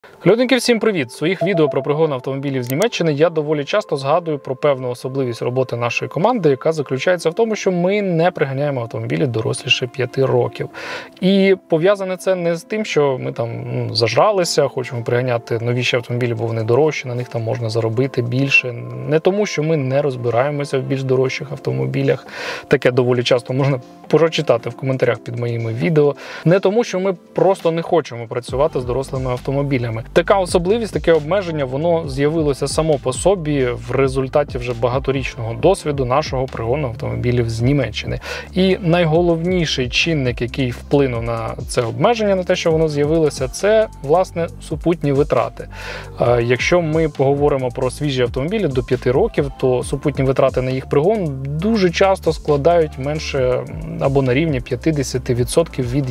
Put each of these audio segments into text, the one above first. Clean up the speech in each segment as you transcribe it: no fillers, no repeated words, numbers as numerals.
Людники, всім привіт! В своїх відео про пригони автомобілів з Німеччини я доволі часто згадую про певну особливість роботи нашої команди, яка заключається в тому, що ми не приганяємо автомобілі доросліше 5 років. І пов'язане це не з тим, що ми там зажралися, хочемо приганяти новіші автомобілі, бо вони дорожчі, на них там можна заробити більше. Не тому, що ми не розбираємося в більш дорожчих автомобілях. Таке доволі часто можна прочитати в коментарях під моїми відео. Не тому, що ми просто не хочемо працювати з дорослими автомобілями. Така особливість, таке обмеження, воно з'явилося само по собі в результаті вже багаторічного досвіду нашого пригону автомобілів з Німеччини. І найголовніший чинник, який вплинув на це обмеження, на те, що воно з'явилося, це, власне, супутні витрати. Якщо ми поговоримо про свіжі автомобілі до 5 років, то супутні витрати на їх пригон дуже часто складають менше або на рівні 50% від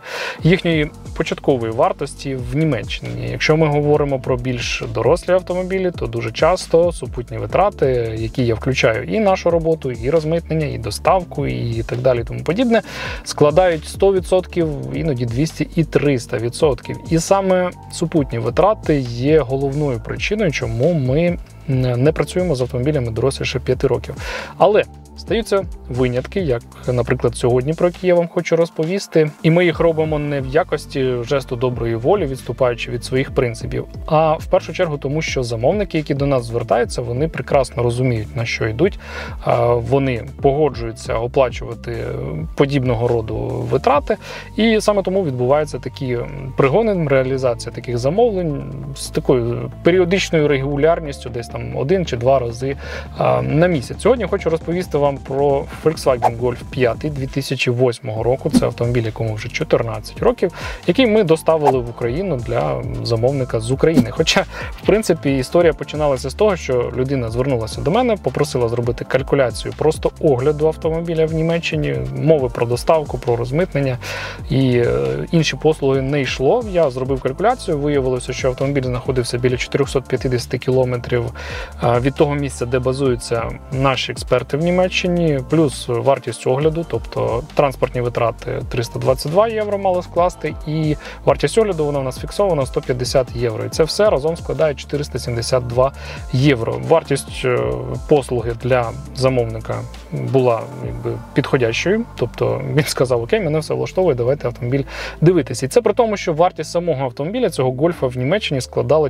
їхньої початкової вартості в Німеччині. Якщо ми говоримо про більш дорослі автомобілі, то дуже часто супутні витрати, які я включаю і нашу роботу, і розмитнення, і доставку, і так далі, тому подібне, складають 100%, іноді 200 і 300%. І саме супутні витрати є головною причиною, чому ми не працюємо з автомобілями доросліше 5 років. Але стаються винятки, як, наприклад, сьогодні, про які я вам хочу розповісти. І ми їх робимо не в якості жесту доброї волі, відступаючи від своїх принципів, а в першу чергу тому, що замовники, які до нас звертаються, вони прекрасно розуміють, на що йдуть. Вони погоджуються оплачувати подібного роду витрати. І саме тому відбуваються такі пригони, реалізація таких замовлень з такою періодичною регулярністю, десь там 1 чи 2 рази на місяць. Сьогодні хочу розповісти вам про Volkswagen Golf 5 2008 року. Це автомобіль, якому вже 14 років, який ми доставили в Україну для замовника з України. Хоча, в принципі, історія починалася з того, що людина звернулася до мене, попросила зробити калькуляцію просто огляду автомобіля в Німеччині, мови про доставку, про розмитнення і інші послуги не йшло. Я зробив калькуляцію, виявилося, що автомобіль знаходився біля 450 кілометрів від того місця, де базуються наші експерти в Німеччині, плюс вартість огляду, тобто транспортні витрати 322 євро мало скласти, і вартість огляду вона у нас фіксована 150 євро. І це все разом складає 472 євро. Вартість послуги для замовника була підходящою, тобто він сказав: окей, мене все влаштовує, давайте автомобіль дивитися. І це при тому, що вартість самого автомобіля, цього Гольфа в Німеччині, складала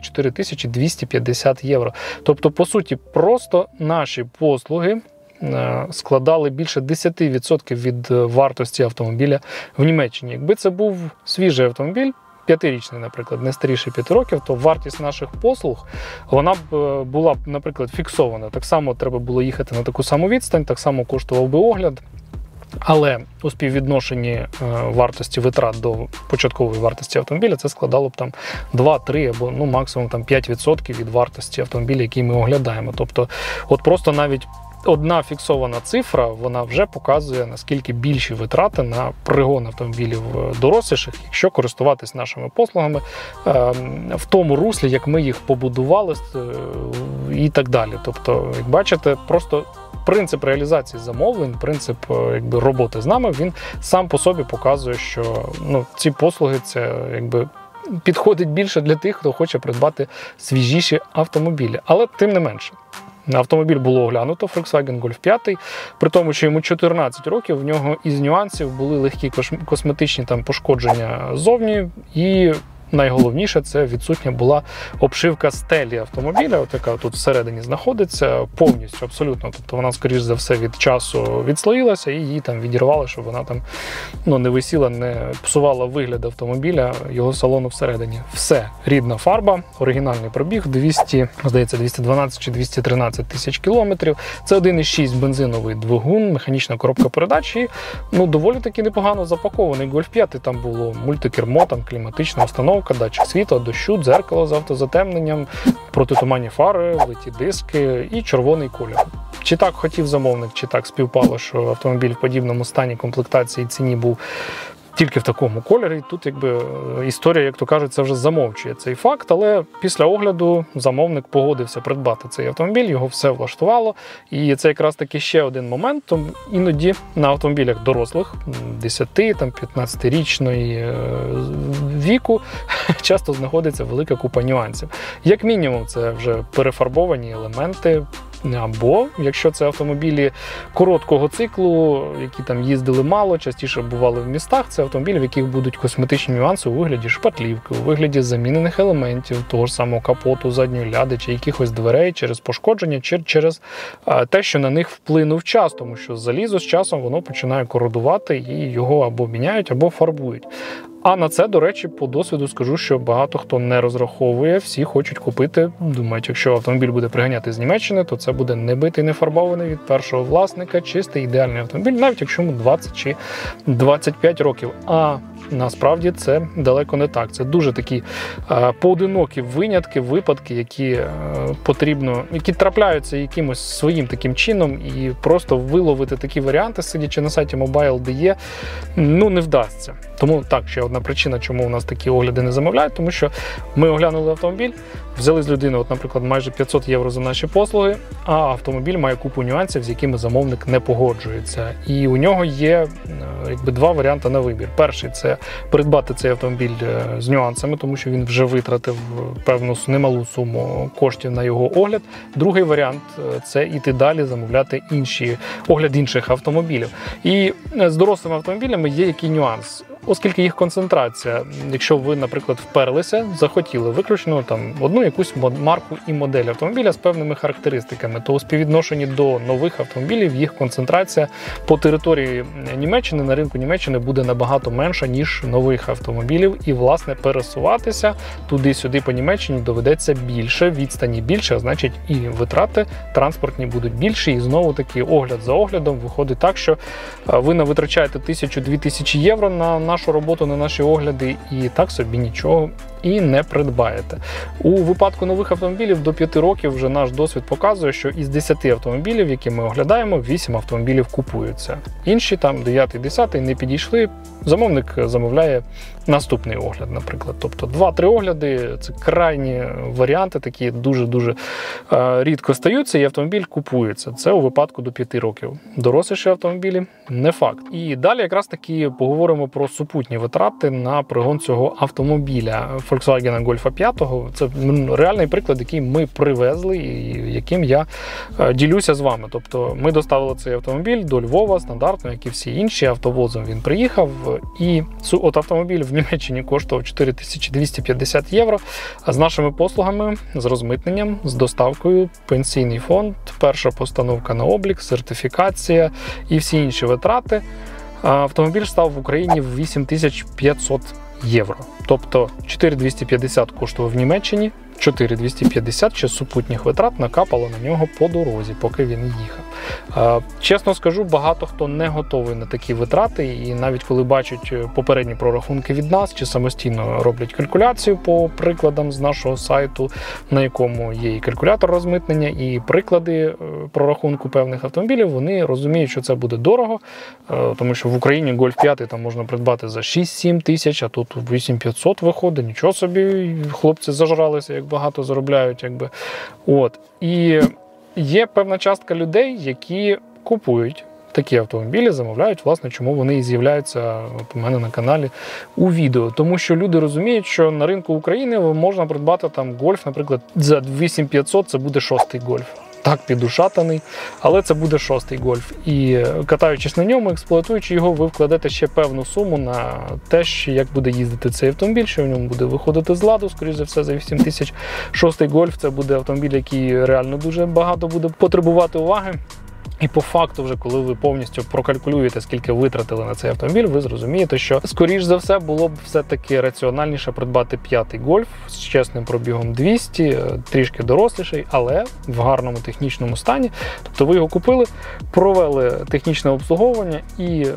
4250 євро. Тобто, по суті, просто наші послуги складали більше 10% від вартості автомобіля в Німеччині. Якби це був свіжий автомобіль, 5-річний, наприклад, не старіший 5 років, то вартість наших послуг, вона б була, наприклад, фіксована. Так само треба було їхати на таку саму відстань, так само коштував би огляд. Але у співвідношенні вартості витрат до початкової вартості автомобіля це складало б там 2-3 або максимум там 5% від вартості автомобіля, який ми оглядаємо. Тобто, от просто навіть одна фіксована цифра, вона вже показує, наскільки більші витрати на пригон автомобілів доросліших, якщо користуватись нашими послугами в тому руслі, як ми їх побудували і так далі. Тобто, як бачите, просто принцип реалізації замовлень, принцип роботи з нами, він сам по собі показує, що ці послуги це підходить більше для тих, хто хоче придбати свіжіші автомобілі. Але тим не менше. Автомобіль було оглянуто, Volkswagen Golf 5, при тому, що йому 14 років, в нього із нюансів були легкі косметичні пошкодження ззовні, і найголовніше, це відсутня була обшивка стелі автомобіля, от яка тут всередині знаходиться, повністю, абсолютно. Тобто вона, скоріш за все, від часу відслоїлася, і її відірвали, щоб вона там не висіла, не псувала вигляд автомобіля, його салону всередині. Все, рідна фарба, оригінальний пробіг, 212 чи 213 тисяч кілометрів. Це 1,6 бензиновий двигун, механічна коробка передач і доволі таки непогано запакований Golf 5. Там було мультикермо, кліматична установка, датчик світла, дощу, дзеркало з автозатемненням, протитуманні фари, литі диски і червоний колір. Чи так хотів замовник, чи так співпало, що автомобіль в подібному стані, комплектації і ціні був тільки в такому кольорі. Тут якби історія, як то кажуть, це вже замовчує цей факт, але після огляду замовник погодився придбати цей автомобіль, його все влаштувало. І це якраз таки ще один момент. Іноді на автомобілях дорослих, 10-15-річної віку, часто знаходиться велика купа нюансів. Як мінімум, це вже перефарбовані елементи, або, якщо це автомобілі короткого циклу, які там їздили мало, частіше бували в містах, це автомобілі, в яких будуть косметичні нюанси у вигляді шпатлівки, у вигляді замінених елементів, того ж самого капоту, задньої ляди, чи якихось дверей через пошкодження, чи через те, що на них вплинув час, тому що залізо з часом воно починає кородувати і його або міняють, або фарбують. А на це, до речі, по досвіду скажу, що багато хто не розраховує, всі хочуть купити, думають, якщо автомобіль буде приганяти з Німеччини, то це буде не битий, не фарбований від першого власника, чистий, ідеальний автомобіль, навіть якщо йому 20 чи 25 років. А насправді це далеко не так. Це дуже такі поодинокі винятки, випадки, які трапляються якимось своїм таким чином, і просто виловити такі варіанти, сидячи на сайті Mobile.de, не вдасться. Тому так, ще одна причина, чому у нас такі огляди не замовляють, тому що ми оглянули автомобіль, взяли з людини, наприклад, майже 500 євро за наші послуги, а автомобіль має купу нюансів, з якими замовник не погоджується. І у нього є два варіанти на вибір. Перший – це придбати цей автомобіль з нюансами, тому що він вже витратив певну немалу суму коштів на його огляд. Другий варіант – це іти далі, замовляти огляд інших автомобілів. І з дорослими автомобілями є який нюанс. Оскільки їх концентрація, якщо ви, наприклад, вперлися, захотіли виключно одну якусь марку і модель автомобіля з певними характеристиками, то у співвідношенні до нових автомобілів їх концентрація по території Німеччини, на ринку Німеччини буде набагато менша, ніж нових автомобілів. І, власне, пересуватися туди-сюди по Німеччині доведеться більше, відстані більше, а значить і витрати транспортні будуть більші. І знову-таки огляд за оглядом виходить так, що ви витрачаєте 1000-2000 євро на нашу роботу, на наші огляди, і так собі нічого і не придбаєте. У випадку нових автомобілів до 5 років вже наш досвід показує, що із 10 автомобілів, які ми оглядаємо, 8 автомобілів купуються. Інші 9-10 не підійшли, замовник замовляє наступний огляд, наприклад. Тобто 2-3 огляди – це крайні варіанти, такі дуже-дуже рідко стаються, і автомобіль купується. Це у випадку до 5 років. Доросліші автомобілі – не факт. І далі якраз таки поговоримо про супутні витрати на пригон цього автомобіля. Volkswagen Golf 5 – це реальний приклад, який ми привезли і яким я ділюся з вами. Тобто ми доставили цей автомобіль до Львова стандартно, як і всі інші, автовозом він приїхав, і автомобіль в Німеччині коштував 4250 євро, а з нашими послугами, з розмитненням, з доставкою, пенсійний фонд, перша постановка на облік, сертифікація і всі інші витрати, автомобіль став в Україні в 8500 євро. Тобто 4250 коштував в Німеччині, 4250 ще супутніх витрат накапало на нього по дорозі, поки він їхав. Чесно скажу, багато хто не готовий на такі витрати, і навіть коли бачать попередні прорахунки від нас, чи самостійно роблять калькуляцію по прикладам з нашого сайту, на якому є і калькулятор розмитнення, і приклади прорахунку певних автомобілів, вони розуміють, що це буде дорого, тому що в Україні Golf 5 там можна придбати за 6-7 тисяч, а тут 8500 виходить, нічого собі, хлопці зажралися, як багато заробляють. І є певна частка людей, які купують такі автомобілі, замовляють, власне, чому вони і з'являються у мене на каналі у відео. Тому що люди розуміють, що на ринку України можна придбати Golf, наприклад, за 8500 це буде 6-й Golf. Так, підушатаний, але це буде 6-й Golf. І катаючись на ньому, експлуатуючи його, ви вкладете ще певну суму на те, як буде їздити цей автомобіль, що в ньому буде виходити з ладу, скоріш за все, за 8000. 6-й Golf – це буде автомобіль, який реально дуже багато буде потребувати уваги. І по факту вже, коли ви повністю прокалькулюєте, скільки витратили на цей автомобіль, ви зрозумієте, що, скоріш за все, було б все-таки раціональніше придбати 5-й Golf з чесним пробігом 200, трішки доросліший, але в гарному технічному стані. Тобто ви його купили, провели технічне обслуговування і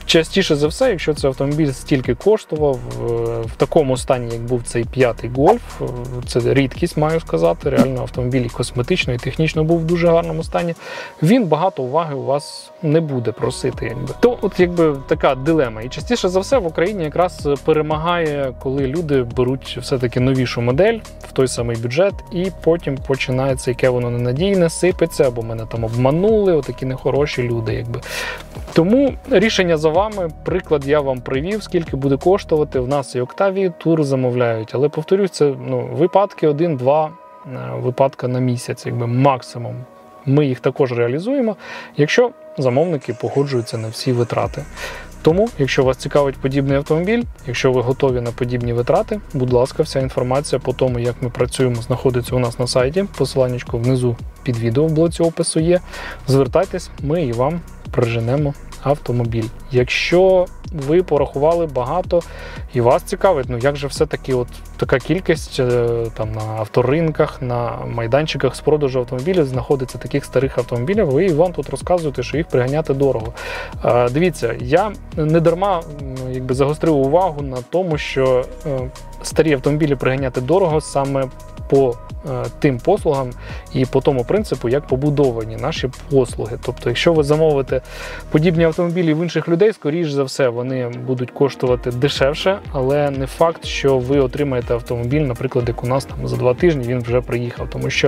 частіше за все, якщо цей автомобіль стільки коштував, в такому стані, як був цей 5-й Golf, це рідкість, маю сказати, реально автомобіль косметично і технічно був в дуже гарному стані, він багато уваги у вас не буде просити. То от якби така дилема. І частіше за все в Україні якраз перемагає, коли люди беруть все-таки новішу модель в той самий бюджет, і потім починається, яке воно ненадійне, сипеться, або мене там обманули, отакі нехороші люди. Якби. Тому рішення за вами, приклад я вам привів, скільки буде коштувати. В нас і Octavia тур замовляють, але повторюсь, це випадки 1-2 випадка на місяць, якби максимум. Ми їх також реалізуємо, якщо замовники погоджуються на всі витрати. Тому, якщо вас цікавить подібний автомобіль, якщо ви готові на подібні витрати, будь ласка, вся інформація по тому, як ми працюємо, знаходиться у нас на сайті. Посиланнячко внизу під відео в блоці опису є. Звертайтесь, ми і вам приженемо автомобіль. Якщо ви порахували багато і вас цікавить, як же все-таки от така кількість там на авторинках, на майданчиках з продажу автомобілів знаходиться таких старих автомобілів, ви і вам тут розказуєте, що їх приганяти дорого. Дивіться, я не дарма загострив увагу на тому, що старі автомобілі приганяти дорого саме по тим послугам і по тому принципу, як побудовані наші послуги. Тобто, якщо ви замовите подібні автомобілі в інших людей, скоріш за все, вони будуть коштувати дешевше, але не факт, що ви отримаєте автомобіль, наприклад, як у нас там за 2 тижні він вже приїхав. Тому що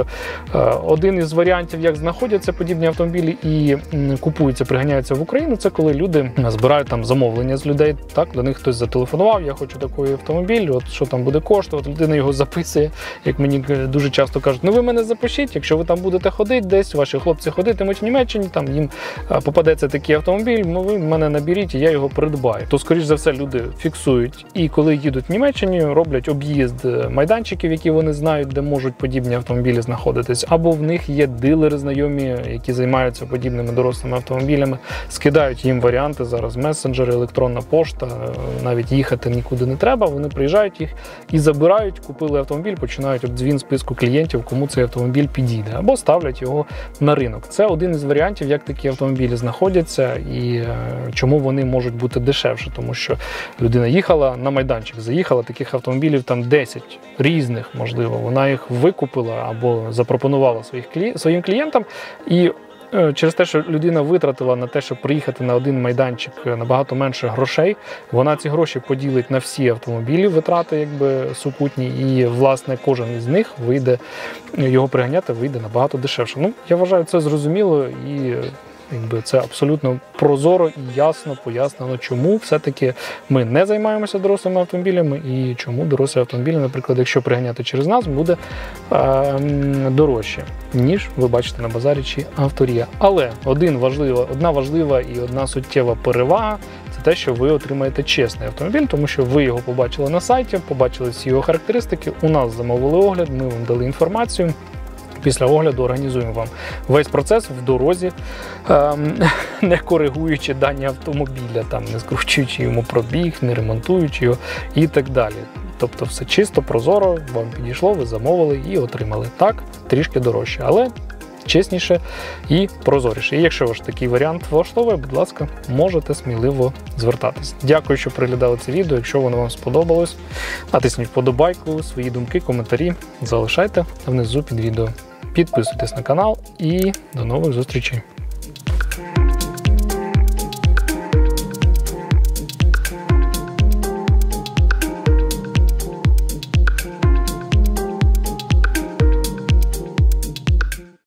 один із варіантів, як знаходяться подібні автомобілі і купуються, приганяються в Україну, це коли люди збирають там замовлення з людей. Так, до них хтось зателефонував, я хочу такий автомобіль, от що там буде коштувати, людина його записує, як мені дуже часто кажуть, ви мене запишіть, якщо ви там будете ходити десь, ваші хлопці ходитимуть в Німеччині, там їм попадеться такий автомобіль, ви мене наберіть і я його придбаю. То, скоріш за все, люди фіксують і коли їдуть в Німеччині, роблять об'їзд майданчиків, які вони знають, де можуть подібні автомобілі знаходитись, або в них є дилери знайомі, які займаються подібними дорослими автомобілями, скидають їм варіанти, зараз месенджери, електронна пошта, навіть їхати нікуди не треба, вони приїжджають їх і забирають, купили автомобіль, починають обдзвін списку клієнтів, кому цей автомобіль підійде, або ставлять його на ринок. Це один із варіантів, як такі автомобілі знаходяться і чому вони можуть бути дешевше, тому що людина їхала на майданчик, заїхала, таких автомобілів там 10 різних, можливо, вона їх викупила або запропонувала своїм клієнтам, і через те, що людина витратила на те, щоб приїхати на один майданчик набагато менше грошей, вона ці гроші поділить на всі автомобілі, витрати супутні, і, власне, кожен із них його приганяти вийде набагато дешевше. Я вважаю, це зрозуміло і це абсолютно прозоро і ясно пояснено, чому все-таки ми не займаємося дорослими автомобілями і чому дорослі автомобілі, наприклад, якщо приганяти через нас, буде дорожче, ніж ви бачите на базарі чи Авторія. Але одна важлива і одна суттєва перевага – це те, що ви отримаєте чесний автомобіль, тому що ви його побачили на сайті, побачили всі його характеристики, у нас замовили огляд, ми вам дали інформацію. Після огляду організуємо вам весь процес в дорозі, не коригуючи дані автомобіля, не скручуючи йому пробіг, не ремонтуючи його і так далі. Тобто все чисто, прозоро, вам підійшло, ви замовили і отримали. Так, трішки дорожче, але чесніше і прозоріше. І якщо ваш такий варіант влаштовує, будь ласка, можете сміливо звертатись. Дякую, що переглядали це відео. Якщо воно вам сподобалось, натисніть вподобайку, свої думки, коментарі залишайте внизу під відео. Підписуйтесь на канал і до нових зустрічей.